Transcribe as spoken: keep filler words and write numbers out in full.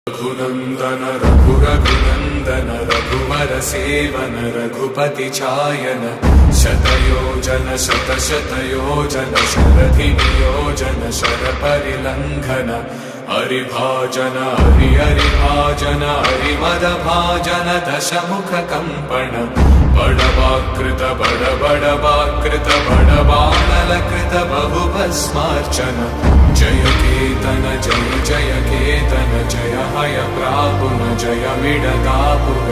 रघुनंदन रघु रघुनंदन रघुवर सेवन रघुपति छायन शतयोजन शत शतयोजन शरधि नियोजन शर परिलंघन हरिभाजन हरि हरिभाजन हरिमद भाजन दशमुख कंपन बड़वाकृत बड़ बड़वाकृत बड़बाणलकृत बहुभस्मार्चन जय केतन जय जय केतन जय हय प्रापुन जय विडदापुन